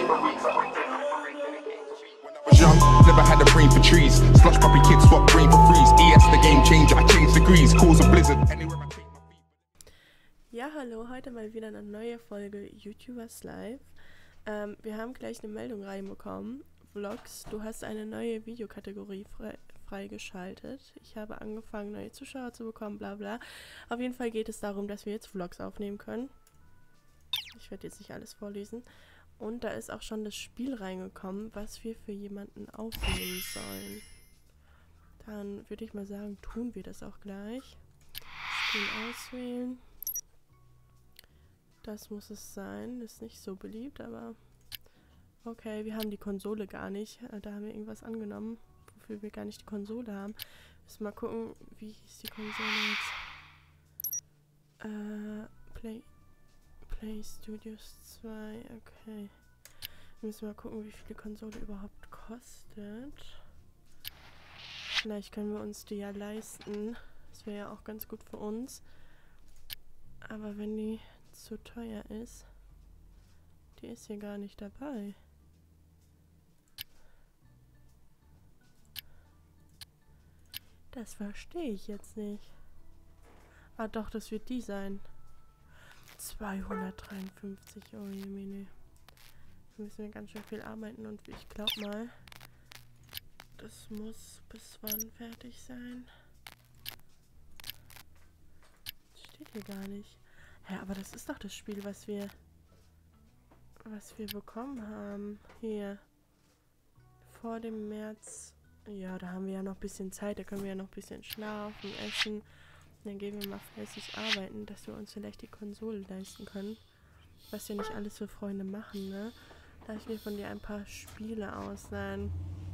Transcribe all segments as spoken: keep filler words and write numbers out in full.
Young, never had a brain for trees. Slush puppy kids swap brain for freeze. E S the game changer, I change degrees. Cause a blizzard. Anywhere I take my feet. Ja, hallo, heute mal wieder eine neue Folge YouTubers Live. Ähm, wir haben gleich eine Meldung reinbekommen. Vlogs, du hast eine neue Videokategorie frei, freigeschaltet. Ich habe angefangen, neue Zuschauer zu bekommen, bla bla. Auf jeden Fall geht es darum, dass wir jetzt Vlogs aufnehmen können. Ich werde jetzt nicht alles vorlesen. Und da ist auch schon das Spiel reingekommen, was wir für jemanden aufnehmen sollen. Dann würde ich mal sagen, tun wir das auch gleich. Spiel auswählen. Das muss es sein. Ist nicht so beliebt, aber okay, wir haben die Konsole gar nicht. Da haben wir irgendwas angenommen, wofür wir gar nicht die Konsole haben. Müssen mal gucken, wie hieß die Konsole jetzt? Äh, Play... Play Studios zwei, okay. Müssen wir mal gucken, wie viel die Konsole überhaupt kostet. Vielleicht können wir uns die ja leisten. Das wäre ja auch ganz gut für uns. Aber wenn die zu teuer ist, die ist hier gar nicht dabei. Das verstehe ich jetzt nicht. Ah doch, das wird die sein. zweihundertdreiundfünfzig, oh je, meine. Da müssen wir ganz schön viel arbeiten und ich glaube mal, das muss bis wann fertig sein? Das steht hier gar nicht. Hä, aber das ist doch das Spiel, was wir was wir bekommen haben. Hier. Vor dem März. Ja, da haben wir ja noch ein bisschen Zeit, da können wir ja noch ein bisschen schlafen, essen. Dann gehen wir mal fleißig arbeiten, dass wir uns vielleicht die Konsole leisten können. Was ja nicht alles für Freunde machen, ne? Darf ich mir von dir ein paar Spiele ausleihen?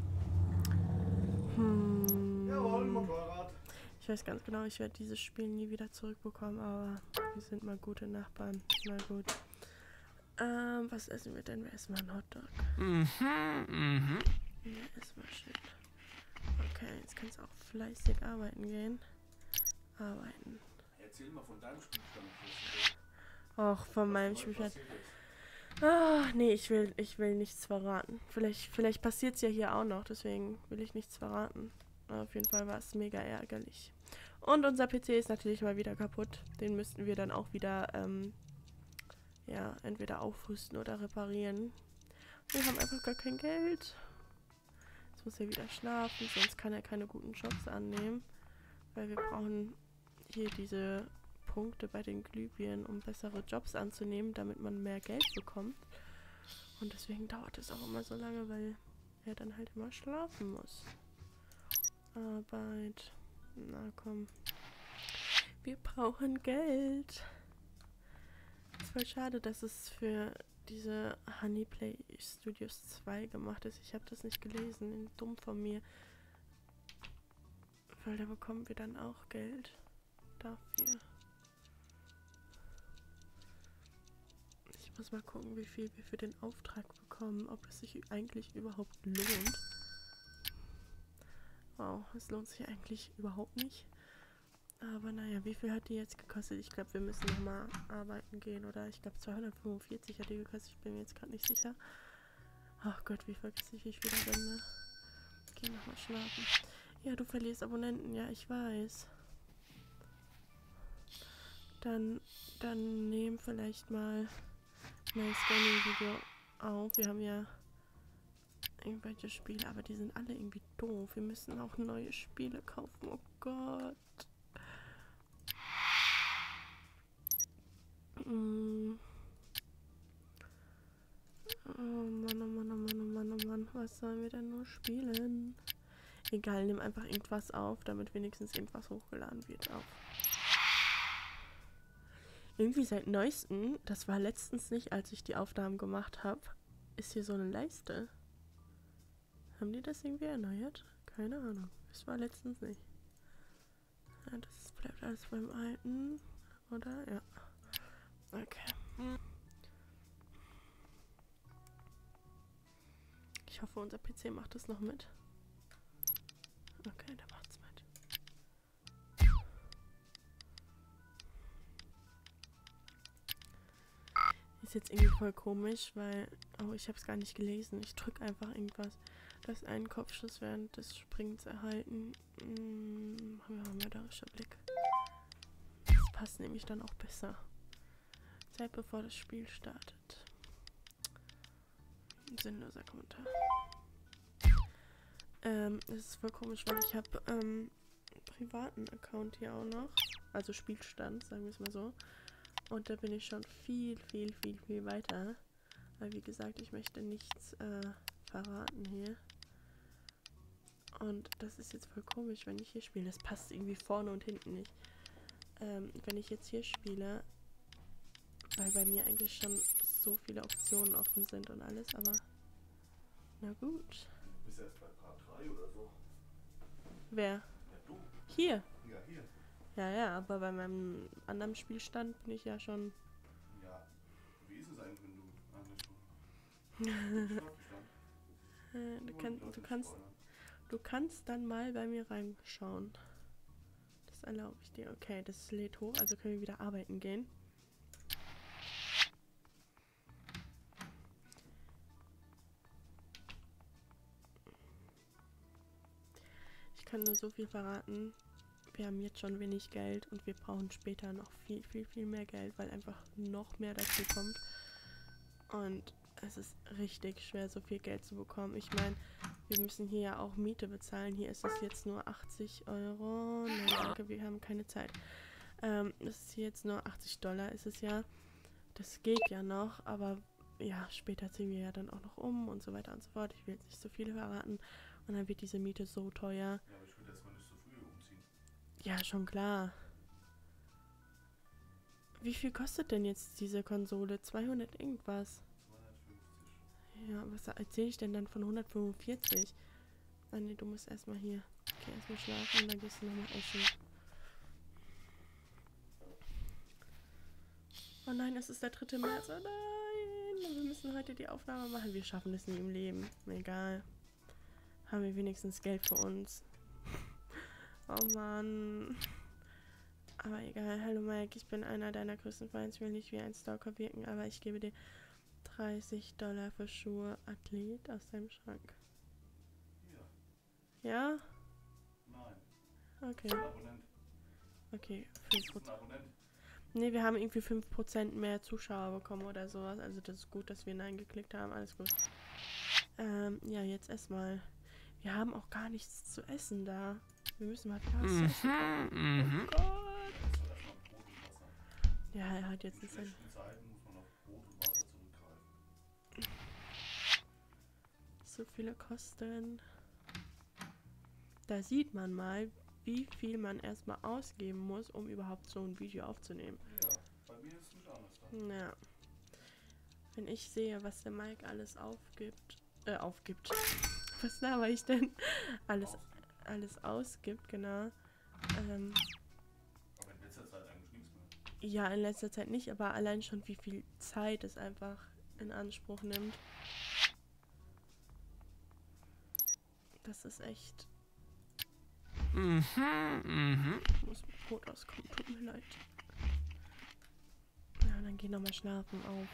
Hm. Jawohl, Motorrad. Ich weiß ganz genau, ich werde dieses Spiel nie wieder zurückbekommen, aber wir sind mal gute Nachbarn. Mal gut. Ähm, was essen wir denn? Wir essen mal einen Hotdog. Mhm, mhm. Ja, ist mal schön. Okay, jetzt kannst du auch fleißig arbeiten gehen. Arbeiten. Erzähl mal von deinem Spielstand. Och, von meinem Spielstand. Ah, nee, ich will, ich will nichts verraten. Vielleicht, vielleicht passiert es ja hier auch noch, deswegen will ich nichts verraten. Aber auf jeden Fall war es mega ärgerlich. Und unser P C ist natürlich mal wieder kaputt. Den müssten wir dann auch wieder, ähm, ja, entweder aufrüsten oder reparieren. Wir haben einfach gar kein Geld. Jetzt muss er wieder schlafen, sonst kann er keine guten Jobs annehmen. Weil wir brauchen hier diese Punkte bei den Glühbirnen, um bessere Jobs anzunehmen, damit man mehr Geld bekommt. Und deswegen dauert es auch immer so lange, weil er dann halt immer schlafen muss. Arbeit. Na komm. Wir brauchen Geld. Es ist voll schade, dass es für diese Honeyplay Studios zwei gemacht ist. Ich habe das nicht gelesen. Dumm von mir. Weil da bekommen wir dann auch Geld dafür. Ich muss mal gucken, wie viel wir für den Auftrag bekommen. Ob es sich eigentlich überhaupt lohnt. Wow, es lohnt sich eigentlich überhaupt nicht. Aber naja, wie viel hat die jetzt gekostet? Ich glaube, wir müssen nochmal arbeiten gehen. Oder ich glaube, zweihundertfünfundvierzig hat die gekostet. Ich bin mir jetzt gerade nicht sicher. Ach Gott, wie vergesse ich, wie ich wieder bin, ne? Geh nochmal schlafen. Ja, du verlierst Abonnenten. Ja, ich weiß. Dann, dann nehmen vielleicht mal mein Scanning-Video auf. Wir haben ja irgendwelche Spiele, aber die sind alle irgendwie doof. Wir müssen auch neue Spiele kaufen. Oh Gott. Mm. Oh Mann, oh Mann, oh Mann, oh Mann, oh Mann. Was sollen wir denn nur spielen? Egal, nimm einfach irgendwas auf, damit wenigstens irgendwas hochgeladen wird auf. Irgendwie seit neuestem, das war letztens nicht, als ich die Aufnahmen gemacht habe, ist hier so eine Leiste. Haben die das irgendwie erneuert? Keine Ahnung. Das war letztens nicht. Ja, das bleibt alles beim Alten. Oder? Ja. Okay. Ich hoffe, unser P C macht das noch mit. Okay, der macht's mit. Ist jetzt irgendwie voll komisch, weil... Oh, ich habe es gar nicht gelesen. Ich drücke einfach irgendwas. Das einen Kopfschuss während des Springens erhalten. Hm, haben wir mörderischer Blick. Das passt nämlich dann auch besser. Zeit bevor das Spiel startet. Sinnloser Kommentar. Ähm, das ist voll komisch, weil ich habe ähm, einen privaten Account hier auch noch. Also Spielstand, sagen wir es mal so. Und da bin ich schon viel, viel, viel, viel weiter. Weil wie gesagt, ich möchte nichts äh, verraten hier. Und das ist jetzt voll komisch, wenn ich hier spiele. Das passt irgendwie vorne und hinten nicht. Ähm, wenn ich jetzt hier spiele, weil bei mir eigentlich schon so viele Optionen offen sind und alles, aber na gut. Du bist erst bei Part drei oder so. Wer? Ja, du. Hier? Ja, hier. Ja, ja, aber bei meinem anderen Spielstand bin ich ja schon... Ja, wie ist es eigentlich, wenn du eine Stunde Äh, du, kann, du, kannst, du kannst dann mal bei mir reinschauen. Das erlaube ich dir. Okay, das lädt hoch, also können wir wieder arbeiten gehen. Ich kann nur so viel verraten. Wir haben jetzt schon wenig Geld und wir brauchen später noch viel, viel, viel mehr Geld, weil einfach noch mehr dazu kommt. Und es ist richtig schwer, so viel Geld zu bekommen. Ich meine, wir müssen hier ja auch Miete bezahlen. Hier ist es jetzt nur achtzig Euro. Nein, danke, wir haben keine Zeit. Ähm, das ist hier jetzt nur achtzig Dollar, ist es ja. Das geht ja noch, aber ja, später ziehen wir ja dann auch noch um und so weiter und so fort. Ich will jetzt nicht so viel verraten. Und dann wird diese Miete so teuer. Ja, aber ich würde erstmal nicht so früh umziehen. Ja, schon klar. Wie viel kostet denn jetzt diese Konsole? zweihundert irgendwas. zweihundertfünfzig. Ja, was erzähle ich denn dann von hundertfünfundvierzig? Ah ne, du musst erstmal hier. Okay, erstmal schlafen und dann gehst du nochmal essen. Oh nein, es ist der dritte März. Oh nein, wir müssen heute die Aufnahme machen. Wir schaffen das nie im Leben. Egal. Haben wir wenigstens Geld für uns. Oh Mann. Aber egal. Hallo Mike, ich bin einer deiner größten Fans. Ich will nicht wie ein Stalker wirken, aber ich gebe dir dreißig Dollar für Schuhe Athlet aus deinem Schrank. Ja. Ja? Nein. Okay. Ein Abonnent. Okay, Das fünf ist ein Prozent. Abonnent. Ne, wir haben irgendwie fünf Prozent mehr Zuschauer bekommen oder sowas. Also das ist gut, dass wir Nein geklickt haben. Alles gut. Ähm, ja, jetzt erstmal. Wir haben auch gar nichts zu essen da. Wir müssen mal wieder was zu essen kaufen. Oh Gott. Das ist erstmal Brot und Wasser. Ja, er hat jetzt In nicht sein... schlechten Zeiten muss man auf Brot und Wasser zurückgreifen. So viele Kosten. Da sieht man mal, wie viel man erstmal ausgeben muss, um überhaupt so ein Video aufzunehmen. Ja, bei mir ist es nicht anders dann. Ja. Wenn ich sehe, was der Mike alles aufgibt, äh, aufgibt. Was laber ich denn? Alles, alles ausgibt, genau. Ähm, Aber in letzter Zeit eigentlich nichts mehr. ja, in letzter Zeit nicht, aber allein schon wie viel Zeit es einfach in Anspruch nimmt. Das ist echt... Mhm, mhm. Ich muss mit Brot auskommen, tut mir leid. Ja, dann geh nochmal schlafen auf.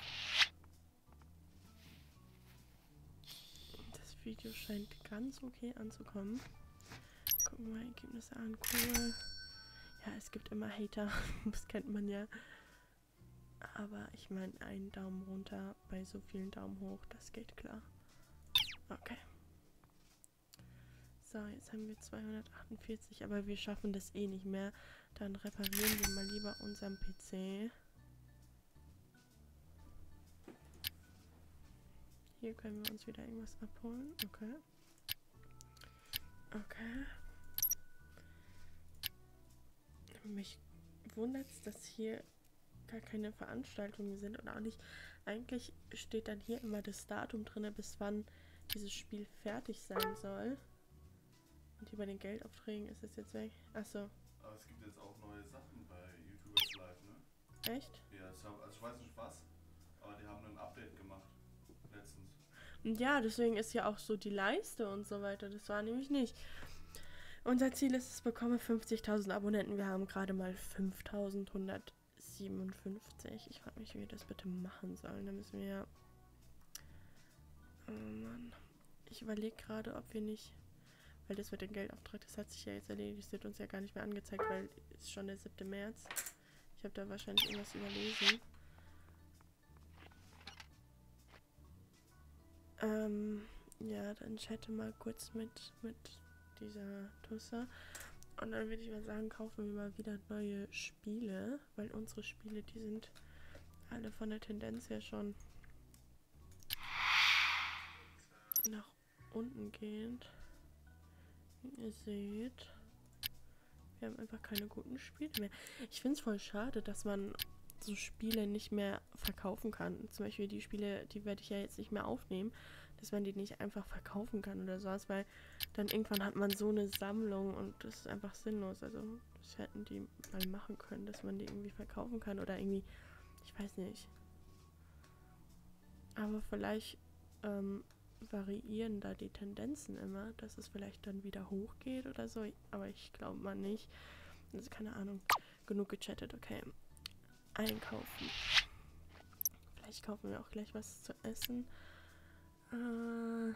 Das Video scheint ganz okay anzukommen. Gucken wir mal Ergebnisse an. Cool. Ja, es gibt immer Hater. Das kennt man ja. Aber ich meine, einen Daumen runter bei so vielen Daumen hoch, das geht klar. Okay. So, jetzt haben wir zweihundertachtundvierzig, aber wir schaffen das eh nicht mehr. Dann reparieren wir mal lieber unseren P C. Hier können wir uns wieder irgendwas abholen. Okay. Okay. Mich wundert es, dass hier gar keine Veranstaltungen sind oder auch nicht. Eigentlich steht dann hier immer das Datum drin, bis wann dieses Spiel fertig sein soll. Und hier bei den Geldaufträgen ist es jetzt weg. Achso. Aber es gibt jetzt auch neue Sachen bei YouTubers Live, ne? Echt? Ja, ich hab, also ich weiß nicht was, aber die haben ein Update gemacht. Letztens. Und ja, deswegen ist ja auch so die Leiste und so weiter. Das war nämlich nicht. Unser Ziel ist, es bekomme fünfzigtausend Abonnenten. Wir haben gerade mal fünftausendeinhundertsiebenundsiebzig siebenundfünfzig. Ich frage mich, wie wir das bitte machen sollen. Da müssen wir... Oh Mann. Ich überlege gerade, ob wir nicht... Weil das mit dem Geldauftrag, das hat sich ja jetzt erledigt. Das wird uns ja gar nicht mehr angezeigt, weil es ist schon der siebte März. Ich habe da wahrscheinlich irgendwas überlesen. Ähm, ja, dann chatte mal kurz mit, mit dieser Tusse. Und dann würde ich mal sagen, kaufen wir mal wieder neue Spiele. Weil unsere Spiele, die sind alle von der Tendenz her schon nach unten gehend. Wie ihr seht. Wir haben einfach keine guten Spiele mehr. Ich finde es voll schade, dass man so Spiele nicht mehr verkaufen kann. Zum Beispiel die Spiele, die werde ich ja jetzt nicht mehr aufnehmen, dass man die nicht einfach verkaufen kann oder sowas, weil dann irgendwann hat man so eine Sammlung und das ist einfach sinnlos. Also das hätten die mal machen können, dass man die irgendwie verkaufen kann oder irgendwie, ich weiß nicht. Aber vielleicht ähm, variieren da die Tendenzen immer, dass es vielleicht dann wieder hochgeht oder so, aber ich glaube mal nicht. Also keine Ahnung. Genug gechattet, okay. Einkaufen. Vielleicht kaufen wir auch gleich was zu essen. Äh,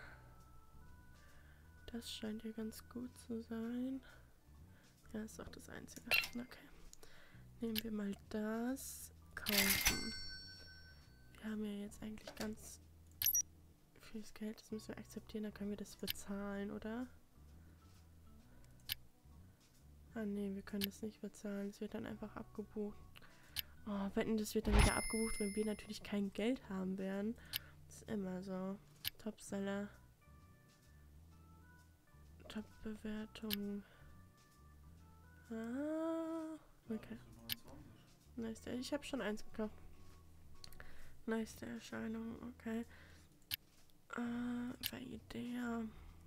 das scheint ja ganz gut zu sein. Ja, ist auch das Einzige. Okay. Nehmen wir mal das. Kaufen. Wir haben ja jetzt eigentlich ganz das Geld, das müssen wir akzeptieren, dann können wir das bezahlen, oder? Ah ne, wir können das nicht bezahlen, es wird dann einfach abgebucht. Oh, wetten, das wird dann wieder abgebucht, wenn wir natürlich kein Geld haben werden. Das ist immer so. Topseller. Top-Bewertung. Ah, okay. Nice, ich habe schon eins gekauft. Nice, der Erscheinung, okay. Äh, bei Idea.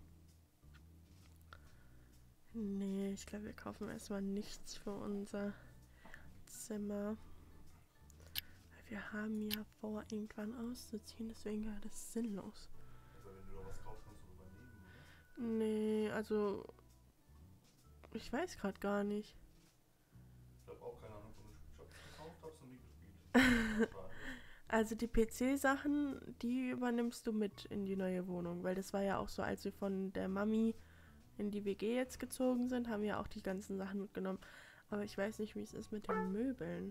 Nee, ich glaube, wir kaufen erstmal nichts für unser Zimmer. Weil wir haben ja vor, irgendwann auszuziehen, deswegen wäre das sinnlos. Aber wenn du da was kaufst, kannst du übernehmen, oder? Nee, also ich weiß gerade gar nicht. Ich habe auch keine Ahnung von dem Spiel. Ich habe gekauft, hab's noch nie gespielt. Schade. Also die P C-Sachen, die übernimmst du mit in die neue Wohnung, weil das war ja auch so, als wir von der Mami in die W G jetzt gezogen sind, haben wir auch die ganzen Sachen mitgenommen. Aber ich weiß nicht, wie es ist mit den Möbeln.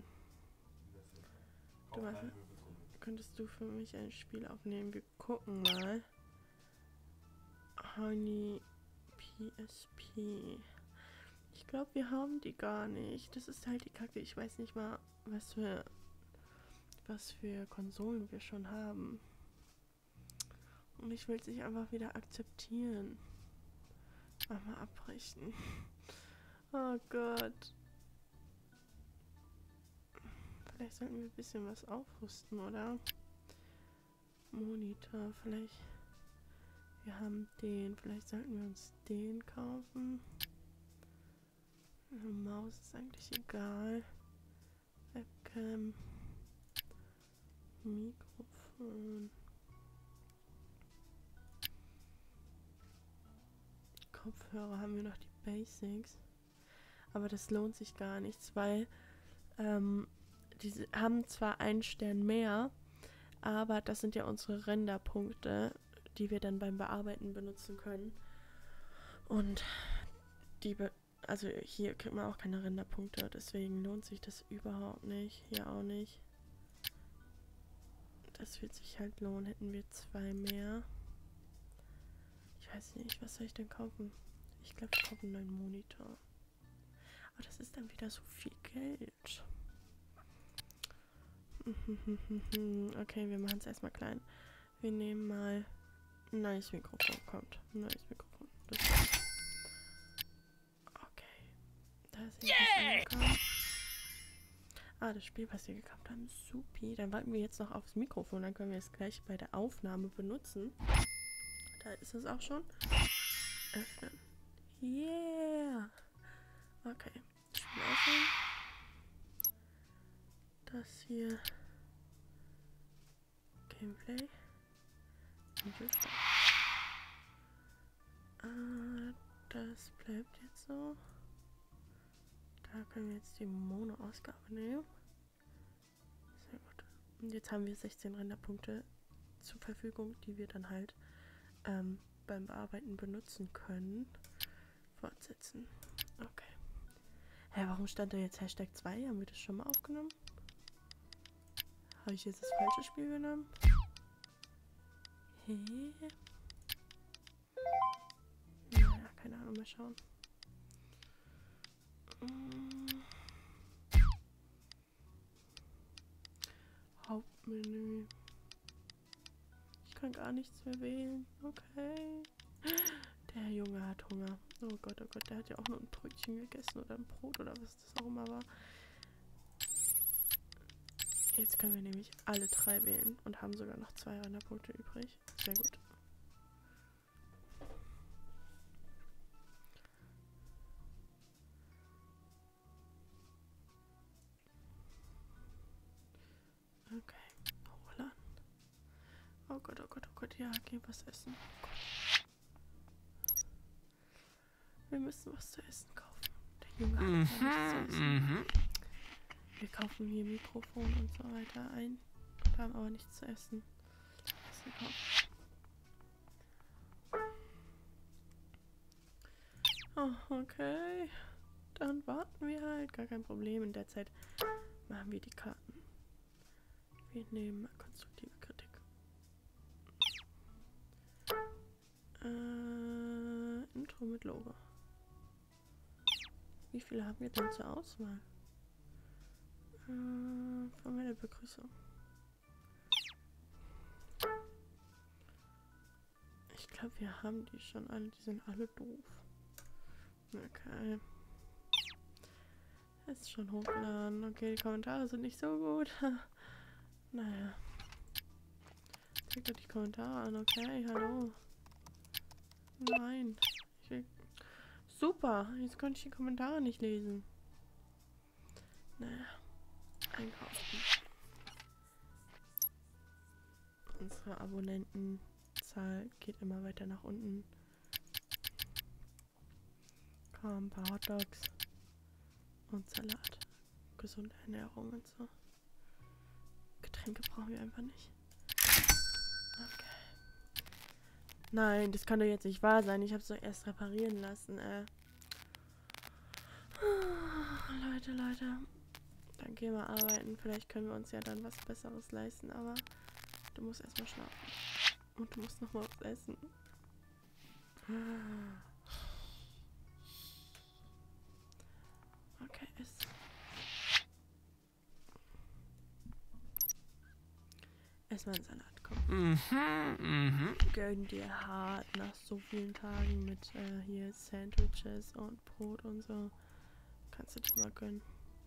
Du weißt, könntest du für mich ein Spiel aufnehmen? Wir gucken mal. Honey P S P. Ich glaube, wir haben die gar nicht. Das ist halt die Kacke. Ich weiß nicht mal, was für was für Konsolen wir schon haben. Und ich will es nicht einfach wieder akzeptieren. Mach mal abbrechen. Oh Gott. Vielleicht sollten wir ein bisschen was aufrüsten, oder? Monitor, vielleicht. Wir haben den. Vielleicht sollten wir uns den kaufen. Eine Maus ist eigentlich egal. Webcam. Mikrofon. Kopfhörer haben wir noch die Basics. Aber das lohnt sich gar nichts, weil ähm, die haben zwar einen Stern mehr, aber das sind ja unsere Renderpunkte, die wir dann beim Bearbeiten benutzen können. Und die, be also hier kriegt man auch keine Renderpunkte, deswegen lohnt sich das überhaupt nicht. Hier auch nicht. Das wird sich halt lohnen, hätten wir zwei mehr. Ich weiß nicht, was soll ich denn kaufen? Ich glaube, ich kaufe einen neuen Monitor. Aber das ist dann wieder so viel Geld. Okay, wir machen es erstmal klein. Wir nehmen mal ein neues Mikrofon. Kommt, ein neues Mikrofon. Das okay. Da ist yeah! Ah, das Spiel, was wir gekauft haben, ist supi. Dann warten wir jetzt noch aufs Mikrofon, dann können wir es gleich bei der Aufnahme benutzen. Da ist es auch schon. Öffnen. Yeah! Okay. Spiel öffnen. Das hier. Gameplay. Und jetzt da. Ah, das bleibt jetzt so. Da können wir jetzt die Mono-Ausgabe nehmen. Und jetzt haben wir sechzehn Renderpunkte zur Verfügung, die wir dann halt ähm, beim Bearbeiten benutzen können. Fortsetzen. Okay. Hä, warum stand da jetzt Hashtag zwei? Haben wir das schon mal aufgenommen? Habe ich jetzt das falsche Spiel genommen? Hä? Naja, keine Ahnung, mal schauen. Hm. Hauptmenü. Ich kann gar nichts mehr wählen. Okay. Der Junge hat Hunger. Oh Gott, oh Gott, der hat ja auch nur ein Brötchen gegessen oder ein Brot oder was das auch immer war. Jetzt können wir nämlich alle drei wählen und haben sogar noch zwei Renderpunkte übrig. Sehr gut. Okay. Holan. Oh Gott, oh Gott, oh Gott. Ja, geh was essen. Oh Gott. Wir müssen was zu essen kaufen. Der Junge hat ja nichts zu essen. Mhm. Wir kaufen hier Mikrofon und so weiter ein. Wir haben aber nichts zu essen. Essen kaufen. Oh, okay. Dann warten wir halt. Gar kein Problem. In der Zeit machen wir die Karten. Wir nehmen mal konstruktive Kritik. Äh, Intro mit Logo. Wie viele haben wir denn zur Auswahl? Äh, formelle Begrüßung. Ich glaube, wir haben die schon alle. Die sind alle doof. Okay. Ist schon hochgeladen. Okay, die Kommentare sind nicht so gut. Naja. Zeig doch die Kommentare an. Okay, hallo. Nein. Ich will... Super. Jetzt konnte ich die Kommentare nicht lesen. Naja. Einkaufen. Unsere Abonnentenzahl geht immer weiter nach unten. Komm, ein paar Hotdogs und Salat. Gesunde Ernährung und so. Getränke brauchen wir einfach nicht. Okay. Nein, das kann doch jetzt nicht wahr sein. Ich habe es doch erst reparieren lassen, äh. Leute, Leute. Dann gehen wir arbeiten. Vielleicht können wir uns ja dann was Besseres leisten, aber du musst erstmal schlafen. Und du musst noch mal was essen. Okay, iss. Erstmal einen Salat, komm. Mhm, mhm. Gönn dir hart nach so vielen Tagen mit äh, hier Sandwiches und Brot und so. Kannst du dir mal gönnen.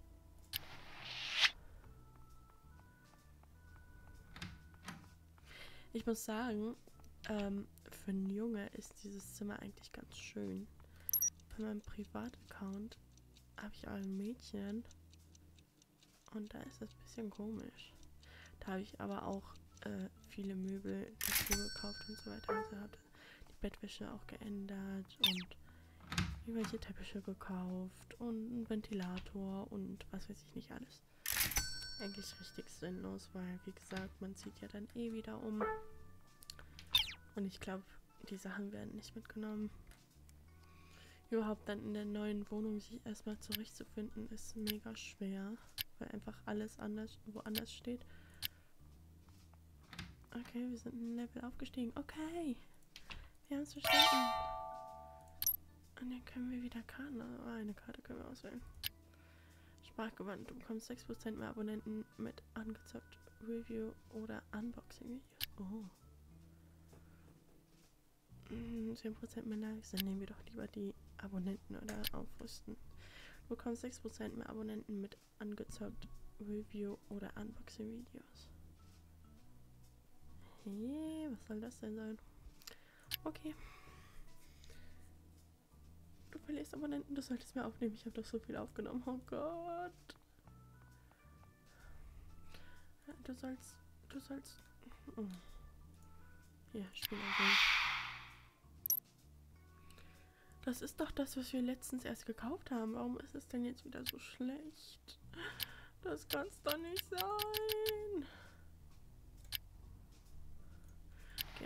Ich muss sagen, ähm, für einen Junge ist dieses Zimmer eigentlich ganz schön. Bei meinem Privataccount habe ich auch ein Mädchen und da ist das ein bisschen komisch. Da habe ich aber auch äh, viele Möbel dazu gekauft und so weiter. Also habe die Bettwäsche auch geändert und irgendwelche Teppiche gekauft und einen Ventilator und was weiß ich nicht alles. Eigentlich richtig sinnlos, weil wie gesagt, man zieht ja dann eh wieder um. Und ich glaube, die Sachen werden nicht mitgenommen. Überhaupt dann in der neuen Wohnung sich erstmal zurechtzufinden, ist mega schwer, weil einfach alles anders woanders steht. Okay, wir sind ein Level aufgestiegen. Okay, wir haben es verstanden. Und dann können wir wieder Karten, also eine Karte können wir auswählen. Sprachgewandt, du bekommst sechs Prozent mehr Abonnenten mit angezockt Review oder Unboxing-Videos. Oh. zehn Prozent mehr Likes, dann nehmen wir doch lieber die Abonnenten oder Aufrüsten. Du bekommst sechs Prozent mehr Abonnenten mit angezockt Review oder Unboxing-Videos. Hey, was soll das denn sein? Okay. Du verlierst Abonnenten, du solltest mehr aufnehmen. Ich habe doch so viel aufgenommen. Oh Gott. Du sollst... Du sollst... Oh. Ja, Spiel erwähnt. Das ist doch das, was wir letztens erst gekauft haben. Warum ist es denn jetzt wieder so schlecht? Das kann's doch nicht sein.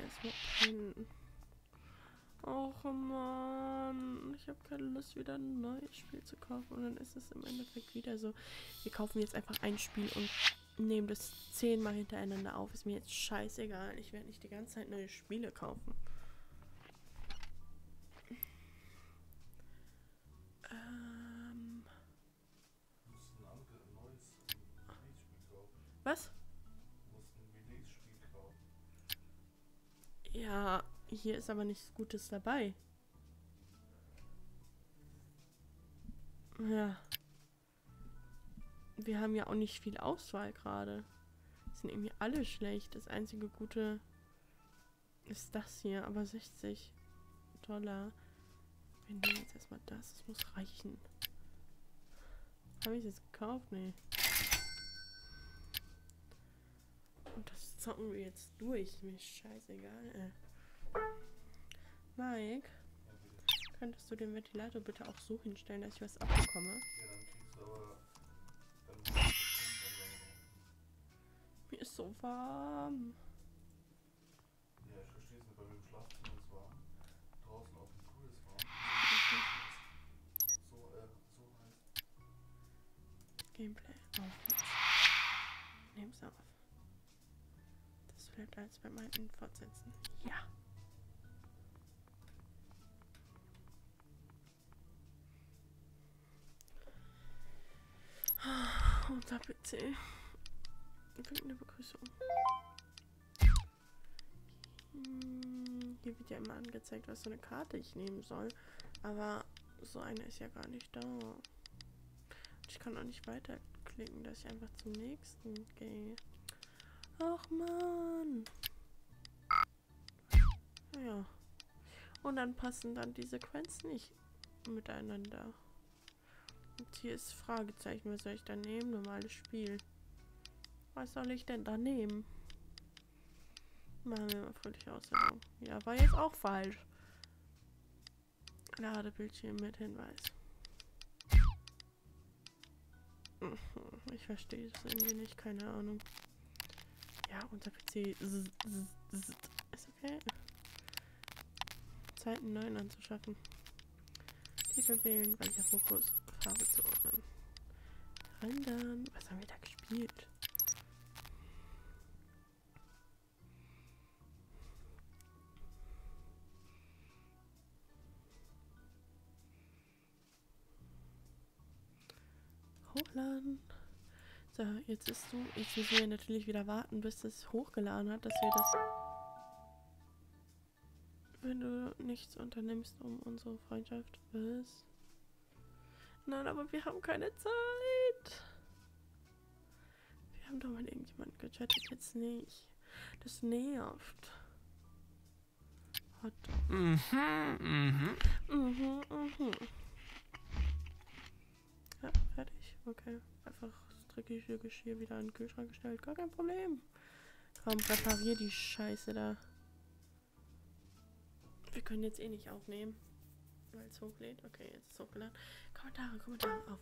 erstmal pennen. Och Mann, ich habe keine Lust, wieder ein neues Spiel zu kaufen. Und dann ist es im Endeffekt wieder so, wir kaufen jetzt einfach ein Spiel und nehmen das zehnmal hintereinander auf. Ist mir jetzt scheißegal. Ich werde nicht die ganze Zeit neue Spiele kaufen. Ähm. Du musst ein anderes, neues Release-Spiel kaufen. Was? Du musst ein Release-Spiel kaufen. Ja, hier ist aber nichts Gutes dabei. Ja. Wir haben ja auch nicht viel Auswahl gerade. Sind irgendwie alle schlecht. Das einzige Gute ist das hier, aber sechzig Dollar. Wir nehmen jetzt erstmal das. Das muss reichen. Habe ich es jetzt gekauft? Nee. Und das zocken wir jetzt durch. Mir ist scheißegal, ey. Mike, Ja, bitte. könntest du den Ventilator bitte auch so hinstellen, dass ich was abbekomme? Ja, dann kriegst du aber. Dann musst du das Mir ist so warm. Ja, ich verstehe es nicht, bei mir im Schlafzimmer ist warm. Draußen auf dem Pool ist warm. So, äh, so heiß. Gameplay auf jetzt. Nehm's auf. Das bleibt alles beim alten fortsetzen. Ja. Unser P C. Eine Begrüßung. Hm, hier wird ja immer angezeigt, was für eine Karte ich nehmen soll. Aber so eine ist ja gar nicht da. Ich kann auch nicht weiterklicken, dass ich einfach zum nächsten gehe. Ach man. Ja. Und dann passen dann die Sequenzen nicht miteinander. Und hier ist Fragezeichen. Was soll ich da nehmen? Normales Spiel. Was soll ich denn da nehmen? Machen wir mal fröhliche Ausstellung. Ja, war jetzt auch falsch. Ladebildschirm mit Hinweis. Ich verstehe das irgendwie nicht, keine Ahnung. Ja, unser P C ist okay. Zeit, einen neuen anzuschaffen. Titel wählen, welcher Fokus, Farbe zu ordnen. Rendern. Was haben wir da gespielt? Hochladen. So, jetzt ist du. Jetzt müssen wir natürlich wieder warten, bis das hochgeladen hat, dass wir das. Wenn du nichts unternimmst, um unsere Freundschaft bis. Nein, aber wir haben keine Zeit. Wir haben doch mal irgendjemanden gechattet, jetzt nicht. Das nervt. Hot. Mhm, mhm. Mhm, mhm. Ja, fertig. Okay. Einfach das dreckige Geschirr wieder in den Kühlschrank gestellt. Gar kein Problem. Komm, reparier die Scheiße da. Wir können jetzt eh nicht aufnehmen. Weil es hochlädt. Okay, jetzt ist es hochgeladen. Kommentare, Kommentare auf.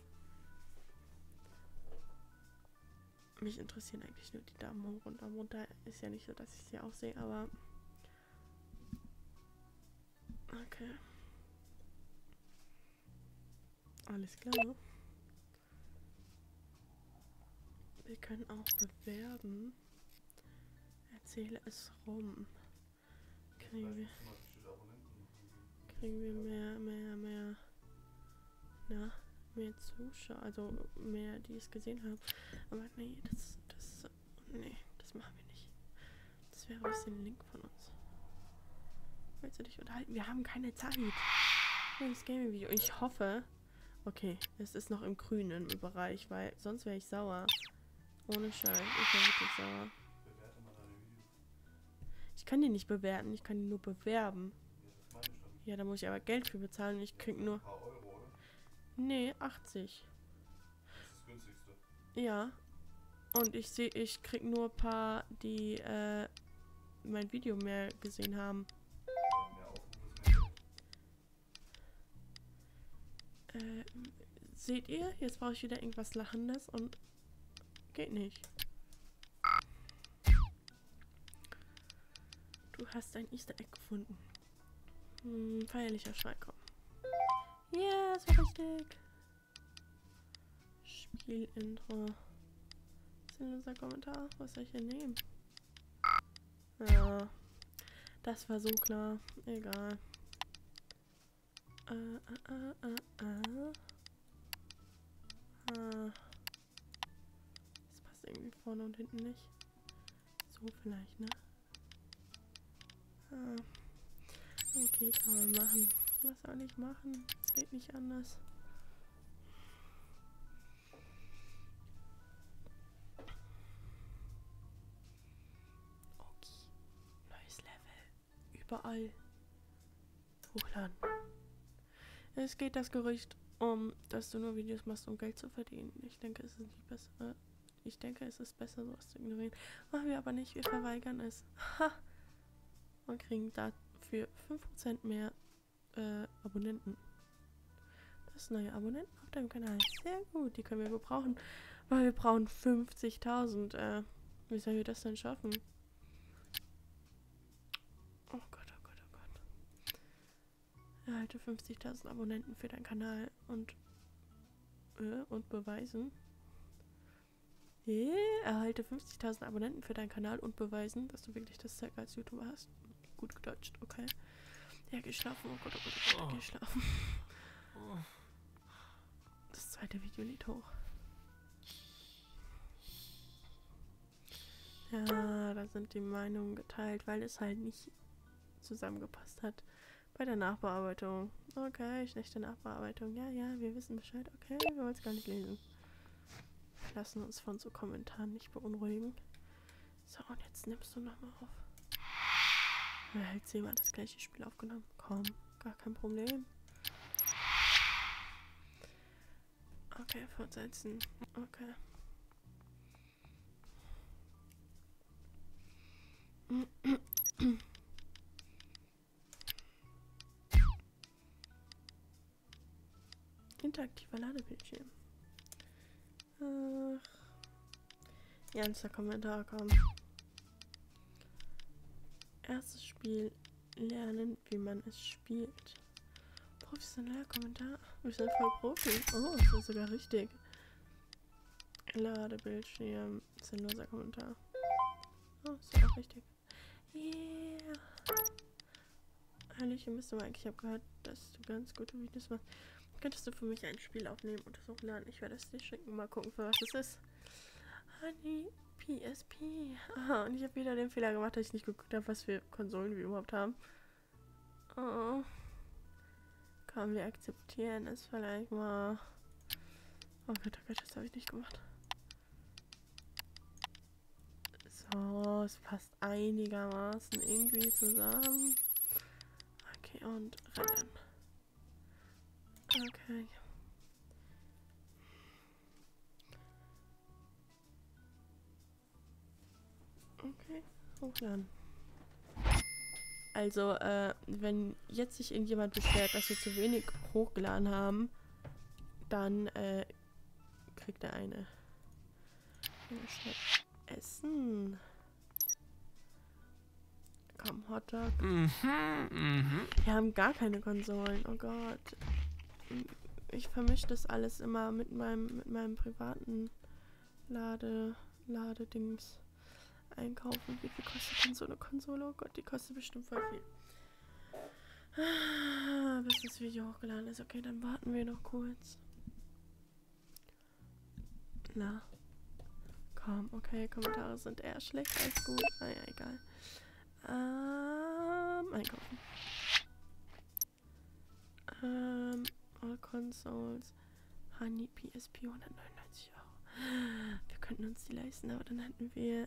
Mich interessieren eigentlich nur die Daumen hoch und Daumen runter. Ist ja nicht so, dass ich sie auch sehe, aber. Okay. Alles klar. Wir können auch bewerben. Erzähle es rum. Kriegen wir, kriegen wir mehr, mehr, mehr, na, mehr Zuschauer, also mehr, die es gesehen haben. Aber nee, das, das, nee, das machen wir nicht. Das wäre ein bisschen Link von uns. Willst du dich unterhalten? Wir haben keine Zeit. Das Gaming-Video. Ich hoffe, okay, es ist noch im grünen Bereich, weil sonst wäre ich sauer. Ohne Scheiß, ich wäre wirklich sauer. Bewerte mal deine Videos. Ich kann die nicht bewerten, ich kann die nur bewerben. Ja, das meine ich damit. Ja, da muss ich aber Geld für bezahlen und ich krieg nur. Ein paar Euro, oder? Nee, achtzig. Das ist das günstigste. Ja. Und ich sehe, ich krieg nur ein paar, die äh, mein Video mehr gesehen haben. Ja, mehr Aufrufe ist mehr Geld. Äh, seht ihr? Jetzt brauche ich wieder irgendwas Lachendes und geht nicht. Du hast ein Easter Egg gefunden. Hm, feierlicher Schrei, komm. Ja, yes, war richtig. Spielintro. Was ist denn unser Kommentar? Was soll ich hier nehmen? Ja, das war so klar. Egal. Äh, äh, äh, äh, äh. Ah. Das passt irgendwie vorne und hinten nicht. So vielleicht, ne? Ah. Okay, kann man machen. Was soll ich machen? Es geht nicht anders. Okay. Neues Level. Überall. Hochladen. Es geht das Gerücht um, dass du nur Videos machst, um Geld zu verdienen. Ich denke, es ist nicht besser. Ich denke, es ist besser, sowas zu ignorieren. Machen wir aber nicht. Wir verweigern es. Ha! Und kriegen dafür fünf Prozent mehr äh, Abonnenten. Das neue Abonnenten auf deinem Kanal. Sehr gut. Die können wir gebrauchen. Weil wir brauchen fünfzigtausend. Äh, wie sollen wir das denn schaffen? Oh Gott, oh Gott, oh Gott. Erhalte fünfzigtausend Abonnenten für deinen Kanal und äh, und beweisen. Yeah, erhalte fünfzigtausend Abonnenten für deinen Kanal und beweisen, dass du wirklich das Zeug als YouTuber hast. Gut gedeutscht, okay. Ja, geh schlafen. Oh Gott, oh Gott, oh Gott, geh schlafen. Das zweite Video lädt hoch. Ja, da sind die Meinungen geteilt, weil es halt nicht zusammengepasst hat. Bei der Nachbearbeitung. Okay, schlechte Nachbearbeitung. Ja, ja, wir wissen Bescheid. Okay, wir wollen es gar nicht lesen. Wir lassen uns von so Kommentaren nicht beunruhigen. So, und jetzt nimmst du nochmal auf. Ja, halt jemand das gleiche Spiel aufgenommen. Komm, gar kein Problem. Okay, fortsetzen. Okay. Interaktiver Ladebildschirm. Ach. Ernster Kommentar, komm. Erstes Spiel. Lernen, wie man es spielt. Professioneller Kommentar. Wir sind voll Profi. Oh, das ist sogar richtig. Ladebildschirm. Sinnloser Kommentar. Oh, ist auch richtig. Yeah. Heilige Mist, aber ich habe gehört, dass du ganz gute Videos machst. Könntest du für mich ein Spiel aufnehmen und es hochladen? Ich werde es dir schicken. Mal gucken, für was es ist. Honey P S P. Aha, und ich habe wieder den Fehler gemacht, dass ich nicht geguckt habe, was für Konsolen wir überhaupt haben. Oh. Komm, wir akzeptieren es vielleicht mal. Oh Gott, oh Gott, das habe ich nicht gemacht. So, es passt einigermaßen irgendwie zusammen. Okay, und rennen. Okay. Okay, hochladen. Also, äh, wenn jetzt sich irgendjemand beschwert, dass wir zu wenig hochgeladen haben, dann, äh, kriegt er eine. Schnell essen. Komm, Hotdog. Mhm, mhm. Wir haben gar keine Konsolen. Oh Gott. Ich vermische das alles immer mit meinem, mit meinem privaten Lade, Ladedings. Einkaufen. Wie viel kostet denn so eine Konsole? Oh Gott, die kostet bestimmt voll viel. Ah, bis das Video hochgeladen ist. Okay, dann warten wir noch kurz. Na. Komm, okay, Kommentare sind eher schlecht als gut. Ah ja, egal. Ähm, einkaufen. Ähm, All Consoles. Honey P S P hundertneunundneunzig Euro. Wir könnten uns die leisten, aber dann hätten wir...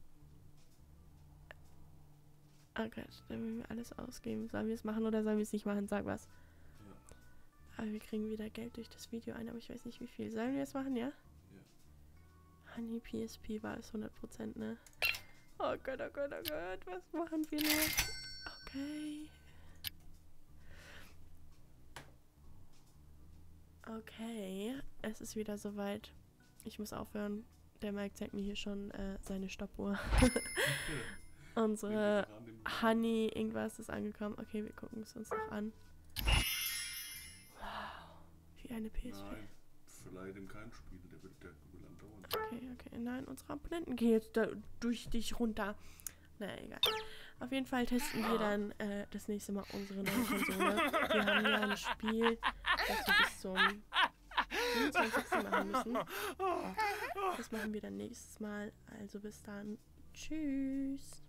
Oh Gott, dann müssen wir alles ausgeben. Sollen wir es machen oder sollen wir es nicht machen? Sag was. Ja. Aber wir kriegen wieder Geld durch das Video ein, aber ich weiß nicht wie viel. Sollen wir es machen, ja? Ja. Honey P S P war es hundert Prozent, ne? Oh Gott, oh Gott, oh Gott, was machen wir nur? Okay. Okay, es ist wieder soweit. Ich muss aufhören. Der Mike zeigt mir hier schon äh, seine Stoppuhr. Unsere Honey, irgendwas ist angekommen. Okay, wir gucken es uns noch an. Wow, wie eine P S vier. Nein, verleihe dem kein Spiel, der will, der will andauern. Okay, okay, nein, unsere Abonnenten gehen jetzt da durch dich runter. Na, egal. Auf jeden Fall testen wir dann äh, das nächste Mal unsere neue Konsole. Wir haben ja ein Spiel, das wir bis zum fünfundzwanzigsten machen müssen. Das machen wir dann nächstes Mal. Also bis dann. Tschüss.